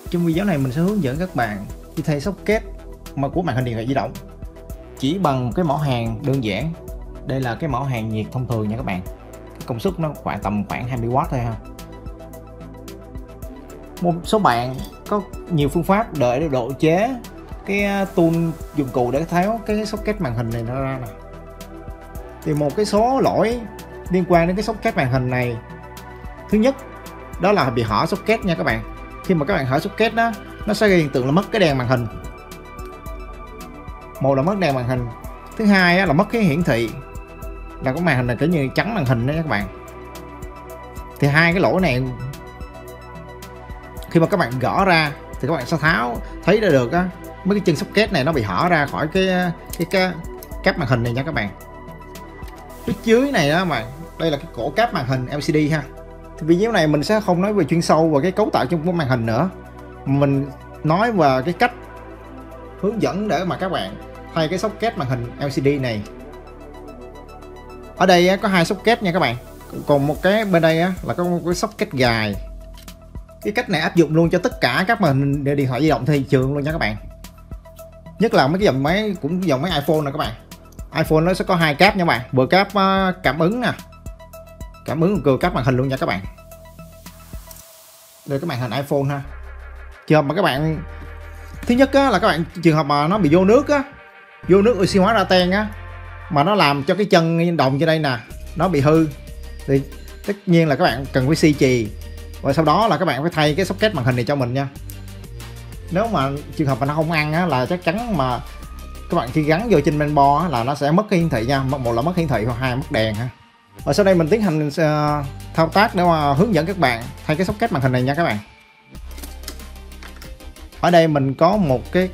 Trong video này mình sẽ hướng dẫn các bạn đi thay socket mà của màn hình điện thoại di động chỉ bằng cái mỏ hàng đơn giản. Đây là cái mỏ hàng nhiệt thông thường nha các bạn. Cái công suất nó tầm khoảng 20W thôi ha. Một số bạn có nhiều phương pháp để độ chế cái tool dụng cụ để tháo cái socket màn hình này nó ra nè. Thì một cái số lỗi liên quan đến cái socket màn hình này, thứ nhất đó là bị hở socket nha các bạn. Khi mà các bạn hở socket đó, nó sẽ gây hiện tượng là mất cái đèn màn hình. Một là mất đèn màn hình, thứ hai là mất cái hiển thị, là cái màn hình này kiểu như trắng màn hình đó các bạn. Thì hai cái lỗi này khi mà các bạn gỡ ra thì các bạn sẽ thấy ra được á, mấy cái chân socket này nó bị hở ra khỏi cái cáp màn hình này nha các bạn. Phía dưới này đó mà đây là cái cổ cáp màn hình LCD ha. Thì video này mình sẽ không nói về chuyên sâu về cái cấu tạo trong cái màn hình nữa, mình nói về cái cách hướng dẫn để mà các bạn thay cái socket màn hình LCD này. Ở đây có hai socket nha các bạn, còn một cái bên đây là có một cái socket gài. Cái cách này áp dụng luôn cho tất cả các màn hình điện thoại di động thị trường luôn nha các bạn, nhất là mấy cái dòng máy, cũng dòng máy iPhone nè các bạn. iPhone nó sẽ có hai cáp nha các bạn, vừa cáp cảm ứng nè, cảm ứng vừa cáp màn hình luôn nha các bạn. Đây cái màn hình iPhone ha. Trường hợp mà các bạn, thứ nhất là các bạn trường hợp mà nó bị vô nước vô nước oxy hóa rattan mà nó làm cho cái chân đồng trên đây nè nó bị hư, thì tất nhiên là các bạn cần phải xi chì, và sau đó là các bạn phải thay cái socket màn hình này cho mình nha. Nếu mà trường hợp mà nó không ăn là chắc chắn mà các bạn khi gắn vô trên mainboard là nó sẽ mất cái hiển thị nha, một là mất hiển thị hoặc hai mất đèn ha. Và sau đây mình tiến hành thao tác để mà hướng dẫn các bạn thay cái socket màn hình này nha các bạn. Ở đây mình có một cái,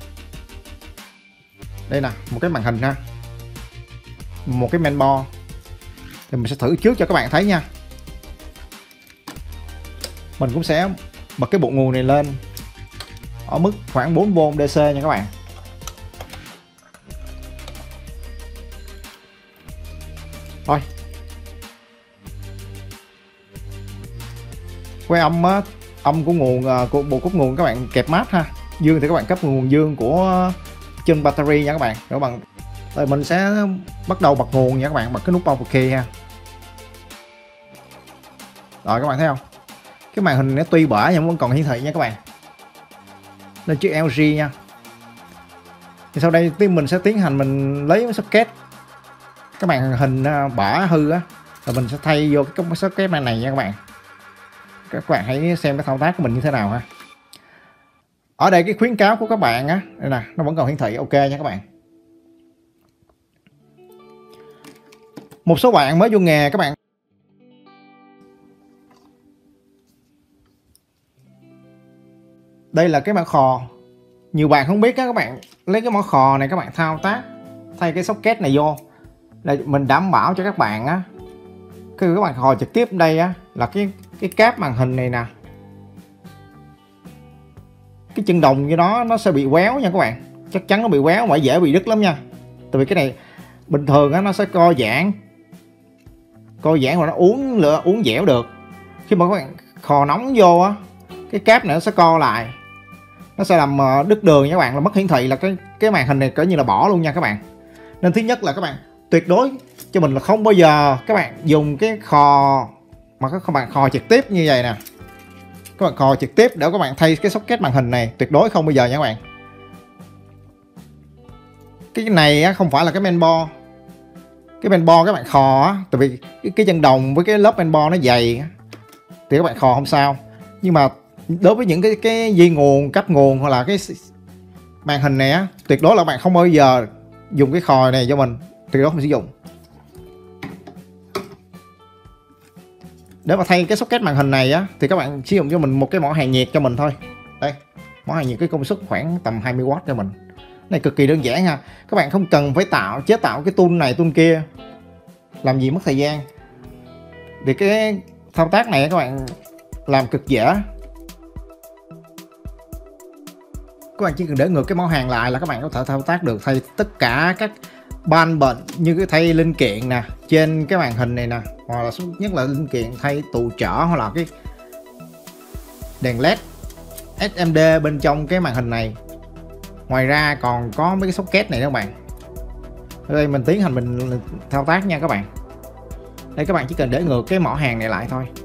đây nè, một cái màn hình ha, một cái mainboard. Thì mình sẽ thử trước cho các bạn thấy nha. Mình cũng sẽ bật cái bộ nguồn này lên ở mức khoảng 4V DC nha các bạn. Rồi, quay âm của nguồn, của bộ cúc nguồn các bạn kẹp mát ha. Dương thì các bạn cấp nguồn dương của chân battery nha các bạn. Rồi mình sẽ bắt đầu bật nguồn nha các bạn, bật cái nút power key ha. Rồi các bạn thấy không, cái màn hình nó tuy bở nhưng vẫn còn hiển thị nha các bạn, lên chiếc LG nha. Thì sau đây mình sẽ tiến hành mình lấy cái socket, cái màn hình bở hư rồi mình sẽ thay vô cái socket này nha các bạn. Các bạn hãy xem cái thao tác của mình như thế nào ha. Ở đây cái khuyến cáo của các bạn đây nè, nó vẫn còn hiển thị ok nha các bạn. Một số bạn mới vô nghề các bạn, đây là cái mã khò. Nhiều bạn không biết các bạn lấy cái mã khò này các bạn thao tác thay cái socket này vô là mình đảm bảo cho các bạn khi các bạn khò trực tiếp đây là cái cáp màn hình này nè, cái chân đồng như đó nó sẽ bị quéo nha các bạn, chắc chắn nó bị quéo mà dễ bị đứt lắm nha. Tại vì cái này bình thường nó sẽ co giãn và nó uốn dẻo được. Khi mà các bạn khò nóng vô cái cáp này nó sẽ co lại, nó sẽ làm đứt đường nha các bạn, là mất hiển thị, là cái màn hình này coi như là bỏ luôn nha các bạn. Nên thứ nhất là các bạn tuyệt đối cho mình là không bao giờ các bạn dùng cái khò mà các bạn khò trực tiếp như vậy nè, các bạn khò trực tiếp để các bạn thay cái socket màn hình này, tuyệt đối không bao giờ nha các bạn. Cái này không phải là cái mainboard. Cái mainboard các bạn khò tại vì cái chân đồng với cái lớp mainboard nó dày thì các bạn khò không sao, nhưng mà đối với những cái dây nguồn, cáp nguồn hoặc là cái màn hình này tuyệt đối là bạn không bao giờ dùng cái khò này cho mình, tuyệt đối không sử dụng. Để mà thay cái socket màn hình này thì các bạn sử dụng cho mình một cái mỏ hàng nhiệt cho mình thôi. Đây, mỏ hàng nhiệt cái công suất khoảng tầm 20W cho mình. Này cực kỳ đơn giản ha. Các bạn không cần phải chế tạo cái tool này tool kia, làm gì mất thời gian. Thì cái thao tác này các bạn làm cực dễ. Các bạn chỉ cần để ngược cái mỏ hàng lại là các bạn có thể thao tác được, thay tất cả các ban bệnh như cái thay linh kiện nè trên cái màn hình này nè, hoặc là nhất là linh kiện thay tù trở hoặc là cái đèn led SMD bên trong cái màn hình này. Ngoài ra còn có mấy cái socket này đó các bạn. Ở đây mình tiến hành mình thao tác nha các bạn. Đây các bạn chỉ cần để ngược cái mỏ hàng này lại thôi.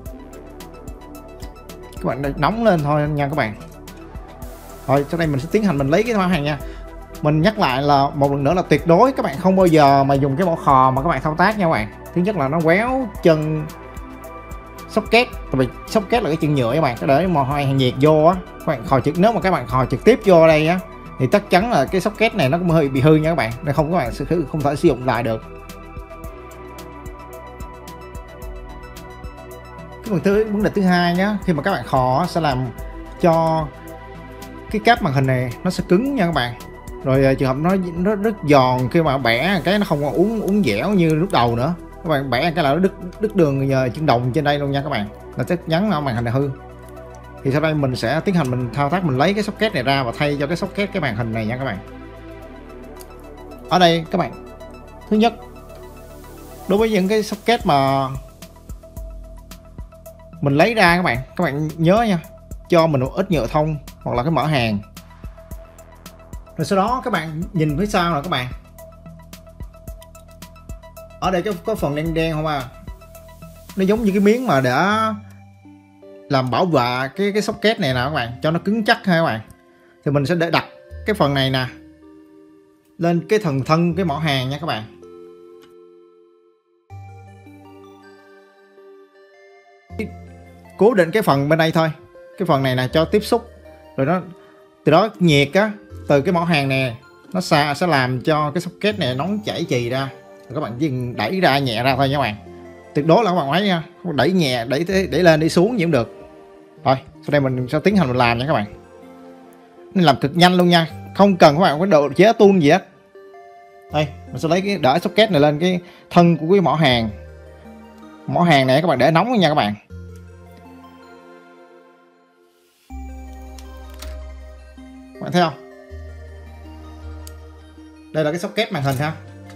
Các bạn nóng lên thôi nha các bạn. Rồi sau đây mình sẽ tiến hành mình lấy cái mỏ hàng nha. Mình nhắc lại là một lần nữa là tuyệt đối các bạn không bao giờ mà dùng cái mỏ khò mà các bạn thao tác nha các bạn. Thứ nhất là nó quéo chân socket, tại vì socket là cái chân nhựa các bạn, cái để mỏ hàng nhiệt vô á, các bạn khò trực, nếu mà các bạn khò trực tiếp vô đây á thì chắc chắn là cái socket này nó cũng hơi bị hư nha các bạn, nên không các bạn sẽ không thể sử dụng lại được. Cái vấn đề thứ hai nhá, khi mà các bạn khò sẽ làm cho cái cáp màn hình này nó sẽ cứng nha các bạn. Rồi trường hợp nó rất giòn, khi mà bẻ cái nó không còn uốn dẻo như lúc đầu nữa. Các bạn bẻ cái là nó đứt đường chân đồng trên đây luôn nha các bạn, là chắc chắn là màn hình này hư. Thì sau đây mình sẽ tiến hành mình thao tác, mình lấy cái socket này ra và thay cho cái socket cái màn hình này nha các bạn. Ở đây các bạn, thứ nhất, đối với những cái socket mà mình lấy ra các bạn nhớ nha, cho mình một ít nhựa thông hoặc là cái mỡ hàng. Rồi sau đó các bạn nhìn phía sau là các bạn, ở đây có phần đen đen không à, nó giống như cái miếng mà để làm bảo vệ cái socket này nè các bạn, cho nó cứng chắc ha các bạn. Thì mình sẽ để đặt cái phần này nè lên cái thân cái mỏ hàng nha các bạn. Cố định cái phần bên đây thôi, cái phần này là cho tiếp xúc, rồi nó từ đó nhiệt á từ cái mỏ hàng này nó sẽ làm cho cái socket này nóng chảy chì ra. Rồi các bạn chỉ đẩy ra nhẹ ra thôi nha các bạn, tuyệt đối là các bạn thấy nha, không đẩy nhẹ, đẩy lên đi xuống gì cũng được. Rồi sau đây mình sẽ tiến hành mình làm nha các bạn, nên làm cực nhanh luôn nha, không cần các bạn có độ chế tuôn gì hết. Đây mình sẽ lấy cái đỡ socket này lên cái thân của cái mỏ hàng này, các bạn để nóng nha các bạn. Các bạn thấy không, đây là cái socket màn hình ha.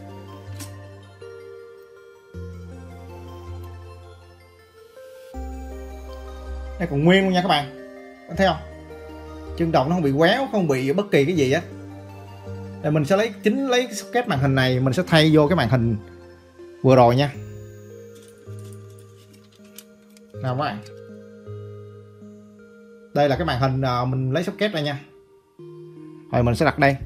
Đây còn nguyên luôn nha các bạn, bạn thấy không, chân đồng nó không bị quéo, không bị bất kỳ cái gì á. Rồi mình sẽ lấy cái socket màn hình này, mình sẽ thay vô cái màn hình vừa rồi nha. Nào các bạn, đây là cái màn hình mình lấy socket ra nha. Rồi mình sẽ đặt đây.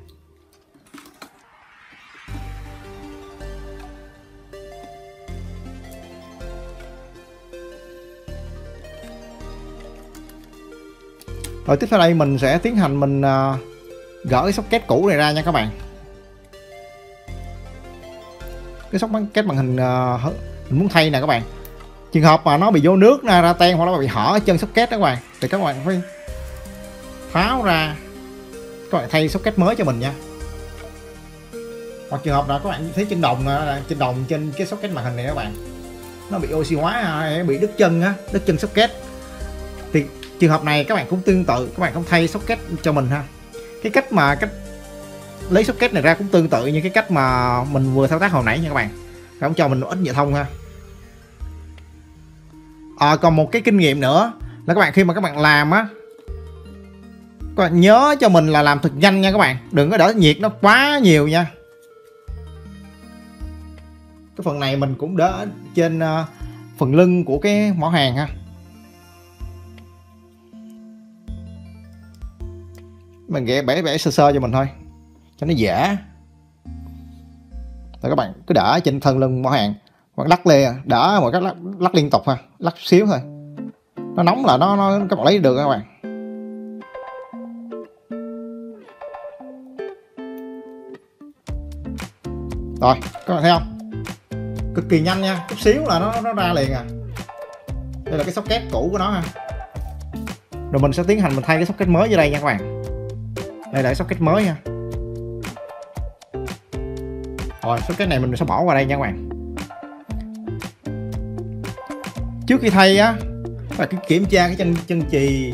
Rồi tiếp theo đây mình sẽ tiến hành mình gỡ cái socket cũ này ra nha các bạn. Cái socket màn hình mình muốn thay nè các bạn. Trường hợp mà nó bị vô nước ra ten hoặc nó bị hở ở chân socket đó các bạn, thì các bạn phải tháo ra, các bạn thay socket mới cho mình nha. Hoặc trường hợp là các bạn thấy chân đồng trên cái socket màn hình này các bạn, nó bị oxy hóa hay bị đứt chân socket, thì trường hợp này các bạn cũng tương tự, các bạn không thay socket cho mình ha. Cái cách lấy socket này ra cũng tương tự như cái cách mà mình vừa thao tác hồi nãy nha các bạn. Các bạn cho mình ít nhựa thông ha. Còn một cái kinh nghiệm nữa là các bạn khi mà các bạn làm á, các bạn nhớ cho mình là làm thật nhanh nha các bạn, đừng có để nhiệt nó quá nhiều nha. Cái phần này mình cũng đỡ trên phần lưng của cái mỏ hàng ha. Mình bẻ sơ cho mình thôi cho nó dễ. Rồi các bạn cứ đỡ trên thân lưng mỏ hàng, hoặc lắc lên, đỡ một cái lắc liên tục ha, lắc xíu thôi, nó nóng là nó các bạn lấy được các bạn. Rồi các bạn thấy không, cực kỳ nhanh nha, chút xíu là nó ra liền à. Đây là cái socket cũ của nó ha. Rồi mình sẽ tiến hành mình thay cái socket mới vô đây nha các bạn. Đây là cái socket mới nha. Rồi socket này mình sẽ bỏ qua đây nha các bạn. Trước khi thay á, là cứ kiểm tra cái chân chì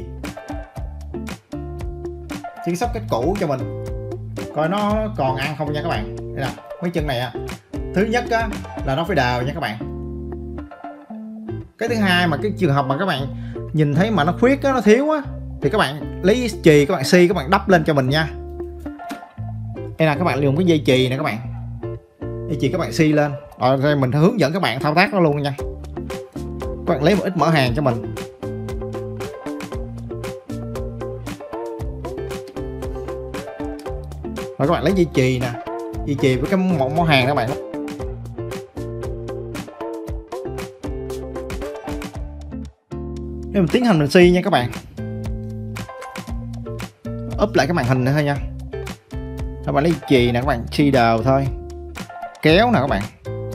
cái socket cũ cho mình, coi nó còn ăn không nha các bạn. Đây nè, mấy chân này thứ nhất á, là nó phải đều nha các bạn. Cái thứ hai mà cái trường hợp mà các bạn nhìn thấy mà nó khuyết á, nó thiếu á, thì các bạn lấy chì, các bạn xi, các bạn đắp lên cho mình nha. Đây là các bạn dùng cái dây chì nè các bạn, dây chì các bạn xi lên. Rồi đây mình hướng dẫn các bạn thao tác nó luôn nha. Các bạn lấy một ít mỡ hàng cho mình. Rồi các bạn lấy dây chì nè, dây chì với cái mỏ hàng các bạn. Để mình tiến hành mình xi nha các bạn. Úp lại cái màn hình nữa thôi nha. Các bạn lấy chì nè các bạn, xi đều thôi. Kéo nè các bạn.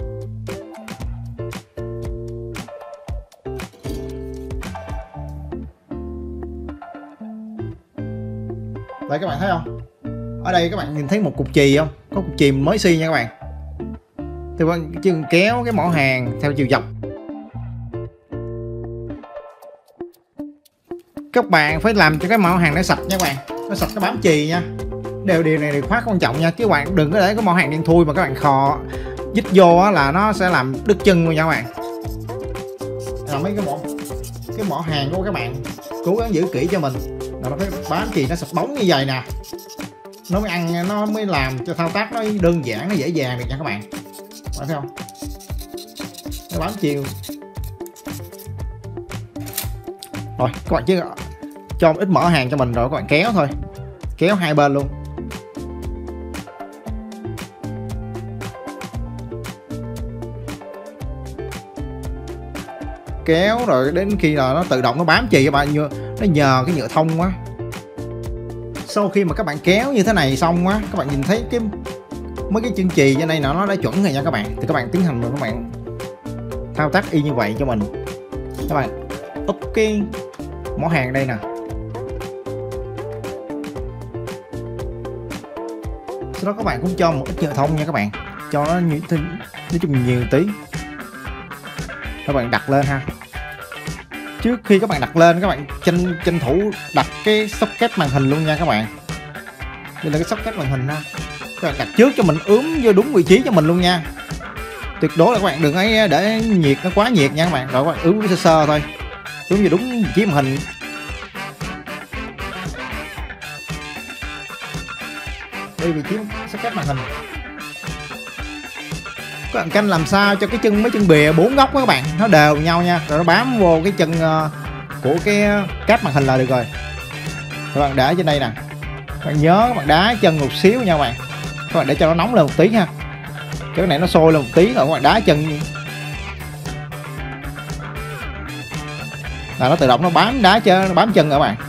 Đây các bạn thấy không? Ở đây các bạn nhìn thấy một cục chì không? Có cục chì mình mới xi nha các bạn. Thì các bạn chỉ kéo cái mỏ hàng theo chiều dọc. Các bạn phải làm cho cái mỏ hàng nó sạch nha các bạn. Nó sạch, nó bám chì nha. Điều này là khá quan trọng nha, chứ các bạn đừng có để cái mỏ hàng đen thui mà các bạn khò dít vô là nó sẽ làm đứt chân luôn nha các bạn. Là mấy cái mỏ hàng của các bạn cố gắng giữ kỹ cho mình, là nó phải bám chì, nó sạch bóng như vậy nè, nó mới ăn, nó mới làm cho thao tác nó đơn giản, nó dễ dàng được nha các bạn. Phải không? Nó bám chiều. Rồi các bạn chỉ cho một ít mỡ hàng cho mình rồi các bạn kéo thôi, kéo hai bên luôn. Kéo rồi đến khi là nó tự động nó bám chì các bạn, nó nhờ cái nhựa thông quá. Sau khi mà các bạn kéo như thế này xong á, các bạn nhìn thấy cái mấy cái chân chì trên đây nó đã chuẩn rồi nha các bạn. Thì các bạn tiến hành rồi các bạn thao tác y như vậy cho mình. Các bạn úp cái mỏ hàng đây nè. Sau đó các bạn cũng cho một ít nhựa thông nha các bạn, cho nó nói chung nhiều tí. Các bạn đặt lên ha. Trước khi các bạn đặt lên, các bạn tranh thủ đặt cái socket màn hình luôn nha các bạn. Đây là cái socket màn hình ha. Các bạn đặt trước cho mình ướm vô đúng vị trí cho mình luôn nha. Tuyệt đối là các bạn đừng ấy để nhiệt nó quá nhiệt nha các bạn. Rồi các bạn ướm sơ sơ thôi, ướm vô đúng vị trí màn hình. Đây vị trí socket màn hình. Các bạn canh làm sao cho cái mấy chân bìa 4 góc các bạn nó đều nhau nha, rồi nó bám vô cái chân của cái cáp màn hình là được rồi. Các bạn để trên đây nè, các bạn nhớ các bạn đá chân một xíu nha các bạn. Các bạn để cho nó nóng lên một tí ha, cái này nó sôi lên một tí rồi các bạn đá chân là nó tự động nó bám đá chân, nó bám chân rồi các bạn.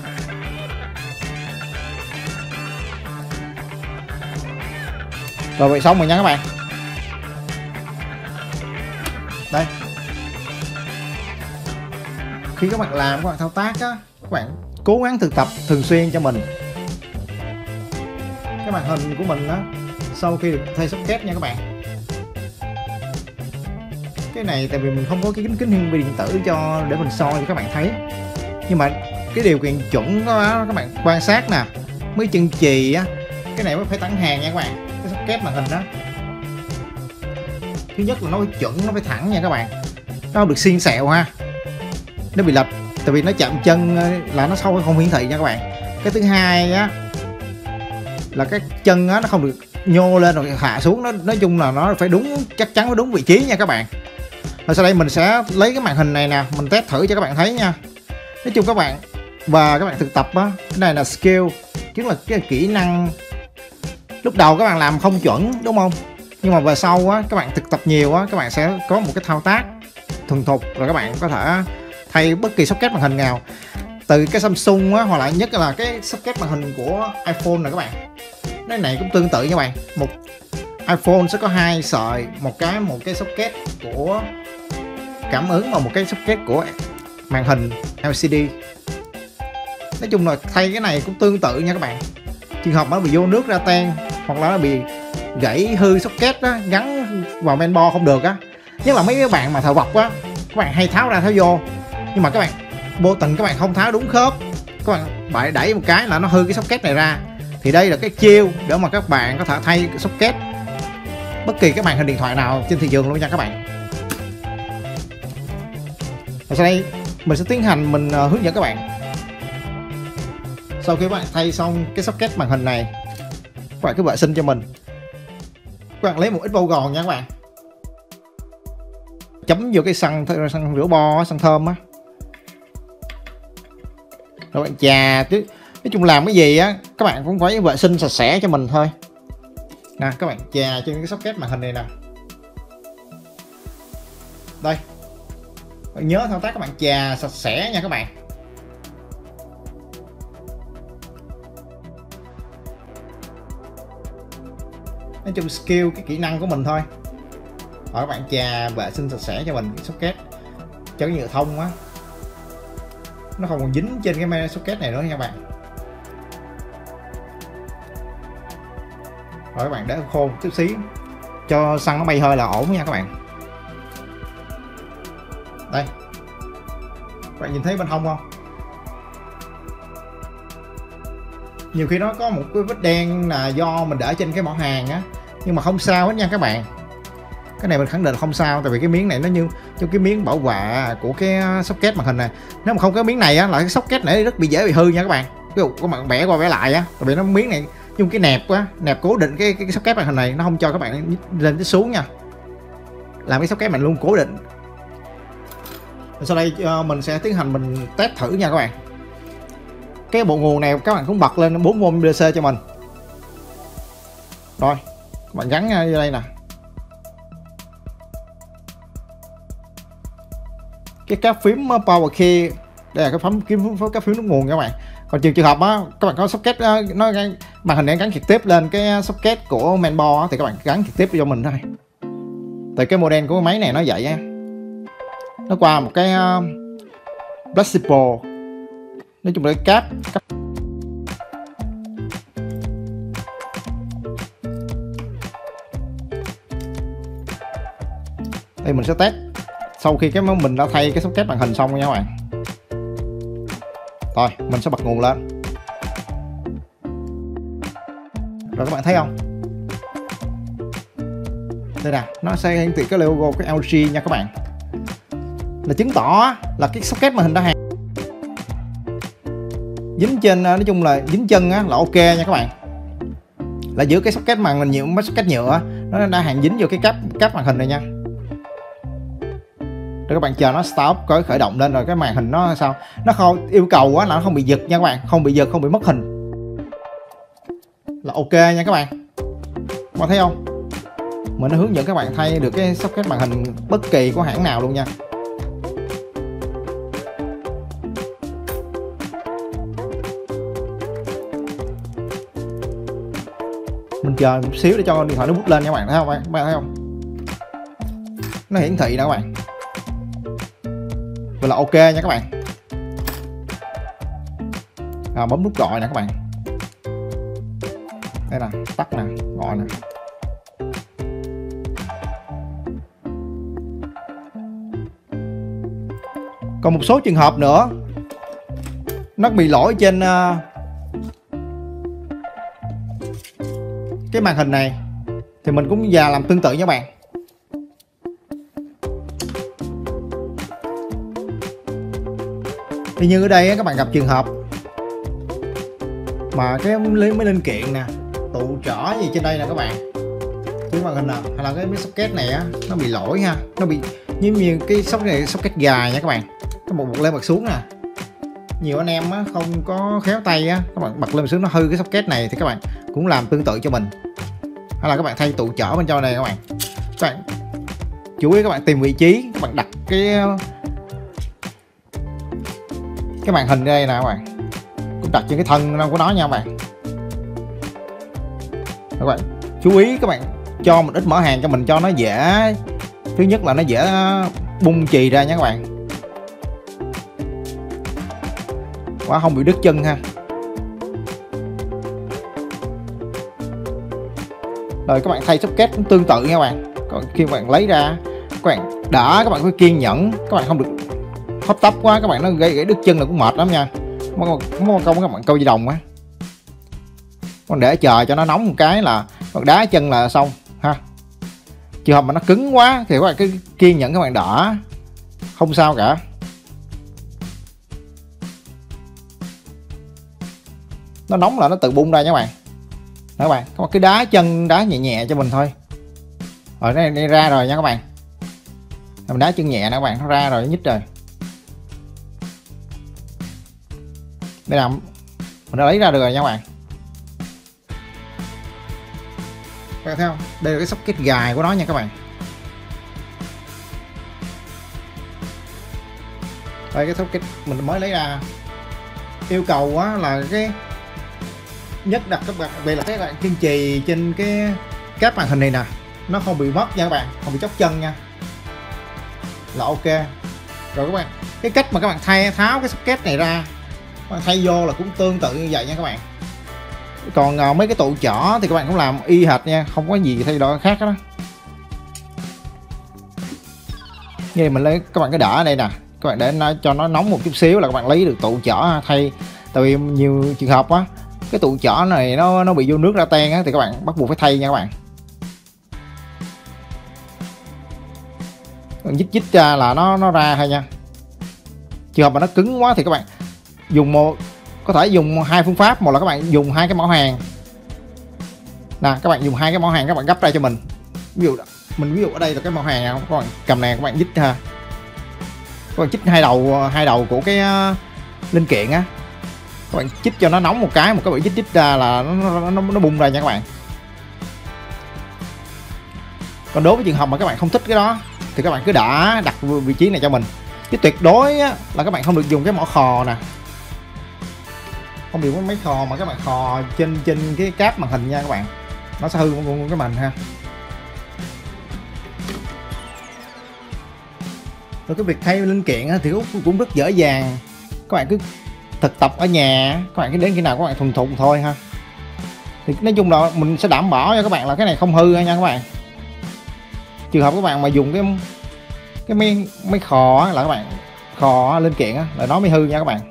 Rồi vậy xong rồi nha các bạn. Đây, khi các bạn làm, các bạn thao tác á, các bạn cố gắng thực tập thường xuyên cho mình. Cái màn hình của mình á, sau khi được thay socket nha các bạn. Cái này tại vì mình không có cái kính hiển vi điện tử cho để mình soi cho các bạn thấy. Nhưng mà cái điều kiện chuẩn đó các bạn quan sát nè, mấy chân chì á, cái này mới phải thẳng hàng nha các bạn. Cái socket màn hình đó, thứ nhất là nó phải chuẩn, nó phải thẳng nha các bạn, nó không được xiên xẹo ha, nó bị lệch tại vì nó chạm chân là nó không hiển thị nha các bạn. Cái thứ hai á là cái chân á, nó không được nhô lên rồi hạ xuống, nó nói chung là nó phải đúng, chắc chắn phải đúng vị trí nha các bạn. Rồi sau đây mình sẽ lấy cái màn hình này nè, mình test thử cho các bạn thấy nha. Nói chung các bạn và các bạn thực tập á, cái này là skill, chính là cái kỹ năng. Lúc đầu các bạn làm không chuẩn đúng không, nhưng mà về sau á, các bạn thực tập nhiều á, các bạn sẽ có một cái thao tác thuần thục, rồi các bạn có thể thay bất kỳ socket màn hình nào từ cái Samsung á, hoặc là nhất là cái socket màn hình của iPhone này các bạn. Cái này cũng tương tự nha các bạn. Một iPhone sẽ có hai sợi, một cái socket của cảm ứng và một cái socket của màn hình LCD. Nói chung là thay cái này cũng tương tự nha các bạn. Trường hợp nó bị vô nước ra ten, hoặc là nó bị gãy hư socket á, gắn vào mainboard không được á, nhất là mấy cái bạn mà thợ vọc á, các bạn hay tháo ra tháo vô, nhưng mà các bạn vô tình các bạn không tháo đúng khớp, các bạn đẩy một cái là nó hư cái socket này ra. Thì đây là cái chiêu để mà các bạn có thể thay cái socket bất kỳ cái màn hình điện thoại nào trên thị trường luôn nha các bạn. Và sau đây mình sẽ tiến hành mình hướng dẫn các bạn. Sau khi các bạn thay xong cái socket màn hình này, các bạn cứ vệ sinh cho mình. Các bạn lấy một ít bông gòn nha các bạn, chấm vô cái xăng rửa bo, xăng thơm á, rồi bạn chà chứ. Nói chung làm cái gì á các bạn cũng phải vệ sinh sạch sẽ cho mình thôi nè. Các bạn chà trên cái socket màn hình này nè, đây, bạn nhớ thao tác các bạn chà sạch sẽ nha các bạn. Nói chung skill, cái kỹ năng của mình thôi. Rồi các bạn chà vệ sinh sạch sẽ cho mình cái socket, cho cái nhựa thông á nó không còn dính trên cái socket này nữa nha các bạn. Rồi các bạn để khô một chút xíu cho xăng nó bay hơi là ổn nha các bạn. Đây, các bạn nhìn thấy bên hông không? Nhiều khi nó có một cái vết đen là do mình để trên cái mỏ hàng á, nhưng mà không sao hết nha các bạn. Cái này mình khẳng định không sao, tại vì cái miếng này nó như cái miếng bảo vệ của cái socket màn hình này. Nếu mà không có miếng này á là cái socket này rất dễ bị hư nha các bạn. Ví dụ các bạn bẻ qua bẻ lại á, tại vì nó miếng này dùng cái nẹp quá, nẹp cố định cái socket màn hình này, nó không cho các bạn lên tới xuống nha, làm cái socket mình luôn cố định. Sau đây mình sẽ tiến hành mình test thử nha các bạn. Cái bộ nguồn này các bạn cũng bật lên 4V DC cho mình. Rồi các bạn gắn vô đây nè. Cái cáp phím power key đây là cái cáp phím nút nguồn các bạn. Còn trường hợp á các bạn có socket nó màn hình này gắn trực tiếp lên cái socket của mainboard thì các bạn gắn trực tiếp cho mình thôi. Tại cái model của cái máy này nó vậy á, nó qua một cái flexible, nói chung là cái cáp đây. Mình sẽ test sau khi mình đã thay cái socket màn hình xong nha các bạn. Rồi mình sẽ bật nguồn lên. Rồi các bạn thấy không, đây nè, nó sẽ hiển thị cái logo cái LG nha các bạn, là chứng tỏ là cái socket màn hình đã hàng dính trên, nói chung là dính chân á, là ok nha các bạn. Là giữa cái socket màn hình nhựa, mấy socket nhựa nó đã hàng dính vô cái cáp màn hình này nha. Rồi các bạn chờ nó stop, có khởi động lên rồi cái màn hình nó sao, nó không yêu cầu á là nó không bị giật nha các bạn, không bị giật, không bị mất hình, là ok nha các bạn. Các bạn thấy không, mình đã hướng dẫn các bạn thay được cái socket màn hình bất kỳ của hãng nào luôn nha. Mình chờ một xíu để cho điện thoại nó bút lên nha các bạn, thấy không? Các bạn thấy không, nó hiển thị nè các bạn, vậy là ok nha các bạn. Bấm nút gọi nè các bạn, đây nè, tắt nè, gọi nè. Còn một số trường hợp nữa nó bị lỗi trên cái màn hình này thì mình cũng làm tương tự nha các bạn. Thì như ở đây các bạn gặp trường hợp mà cái mấy linh kiện nè, tụ trở gì trên đây nè các bạn, cái màn hình nè, hay là cái socket này á, nó bị lỗi ha, nó bị như cái socket gài nha các bạn, cái một lên bật xuống nè. Nhiều anh em á không có khéo tay á, các bạn bật lên bật xuống nó hư cái socket này thì các bạn cũng làm tương tự cho mình. Hay là các bạn thay tụ trở bên trong này các bạn chú ý các bạn tìm vị trí, các bạn đặt cái màn hình đây nè các bạn, cũng đặt trên cái thân của nó nha các bạn. Các bạn chú ý, các bạn cho một ít mở hàng cho mình cho nó dễ, thứ nhất là nó dễ bung chì ra nha các bạn, quá không bị đứt chân ha. Rồi các bạn thay socket cũng tương tự nha các bạn. Còn khi các bạn lấy ra, các bạn đỡ, các bạn phải kiên nhẫn, các bạn không được hấp tấp quá, các bạn nó gây đứt chân là cũng mệt lắm nha. Công các bạn câu dây đồng á, còn để chờ cho nó nóng một cái là bạn đá chân là xong ha. Trường hợp mà nó cứng quá thì các bạn cứ kiên nhẫn, các bạn đỡ, không sao cả. nó nóng là nó tự bung ra nha các bạn. Đó các bạn, có cái đá chân đá nhẹ nhẹ cho mình thôi. Rồi nó ra rồi nha các bạn. Mình đá chân nhẹ nè các bạn, nó ra rồi, nó nhích rồi. Đây là mình đã lấy ra được rồi nha các bạn. Các bạn thấy không? Đây là cái socket gài của nó nha các bạn. Đây cái socket mình mới lấy ra. Yêu cầu á là cái nhất đặt các bạn, đây là cái bạn kiên trì trên cái cáp màn hình này nè, nó không bị mất nha các bạn, không bị chóc chân nha, là ok. Rồi các bạn, cái cách mà các bạn tháo cái socket này ra, các bạn thay vô là cũng tương tự như vậy nha các bạn. Còn mấy cái tụ chỏ thì các bạn cũng làm y hệt nha, không có gì thay đổi khác đó. Như mình lấy các bạn cái đỡ ở đây nè, các bạn để nó cho nó nóng một chút xíu là các bạn lấy được tụ chỏ thay. Tại vì nhiều trường hợp á, cái tụ chỏ này nó bị vô nước ra ten á, thì các bạn bắt buộc phải thay nha các bạn. Dít ra là nó ra thôi nha. Trường hợp mà nó cứng quá thì các bạn dùng có thể dùng hai phương pháp. Một là các bạn dùng hai cái mỏ hàng nè, các bạn dùng hai cái mỏ hàng, các bạn gấp ra cho mình. Ví dụ ở đây là cái mỏ hàng, các bạn cầm này, các bạn dít ha, các bạn chích hai đầu của cái linh kiện á, các bạn chích cho nó nóng một cái bạn chích ra là nó bung ra nha các bạn. Còn đối với trường hợp mà các bạn không thích cái đó thì các bạn cứ đặt vị trí này cho mình. Chứ tuyệt đối á, là các bạn không được dùng cái mỏ khò nè, không dùng cái máy khò mà các bạn khò trên cái cáp màn hình nha các bạn, nó sẽ hư cái màn ha. Rồi cái việc thay linh kiện thì cũng rất dễ dàng, các bạn cứ thực tập ở nhà, các bạn cứ đến khi nào các bạn thuần thục thôi ha. Thì nói chung là mình sẽ đảm bảo cho các bạn là cái này không hư nha các bạn. Trường hợp các bạn mà dùng cái máy khò là các bạn khò linh kiện là nó mới hư nha các bạn.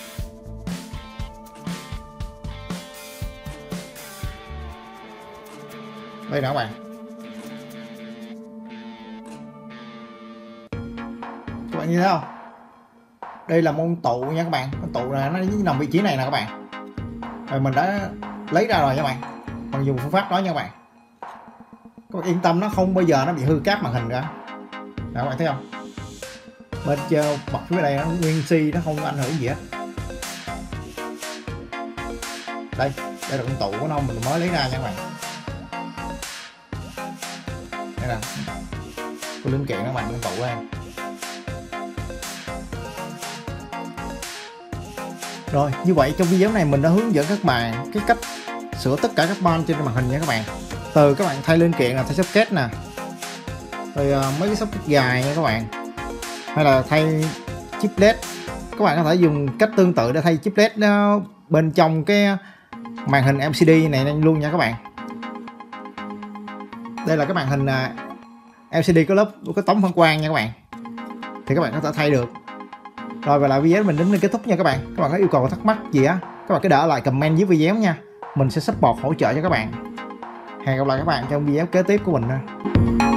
Đây nè các bạn, các bạn nhìn thấy không? Đây là môn tụ nha các bạn. Con tụ này nó nằm vị trí này nè các bạn. Rồi mình đã lấy ra rồi nha các bạn, bằng dùng phương pháp đó nha các bạn. Các bạn yên tâm, nó không bao giờ nó bị hư cáp màn hình cả. Đó, các bạn thấy không? Bên trên bật phía đây nó nguyên si, nó không ảnh hưởng gì hết. Đây là con tụ của nó, mình mới lấy ra nha các bạn. Đây nè, cái linh kiện các bạn, con tụ ra. Rồi, như vậy trong video này mình đã hướng dẫn các bạn cái cách sửa tất cả các van trên màn hình nha các bạn. Từ các bạn thay linh kiện là thay socket nè, rồi mấy cái socket gài nha các bạn, hay là thay chip led. Các bạn có thể dùng cách tương tự để thay chip led nó bên trong cái màn hình LCD này luôn nha các bạn. Đây là cái màn hình LCD có tấm phản quang nha các bạn, thì các bạn có thể thay được. Rồi, và lại video mình đến đây kết thúc nha các bạn. Các bạn có yêu cầu thắc mắc gì á, các bạn cứ để lại comment dưới video nha, mình sẽ support hỗ trợ cho các bạn. Hẹn gặp lại các bạn trong video kế tiếp của mình.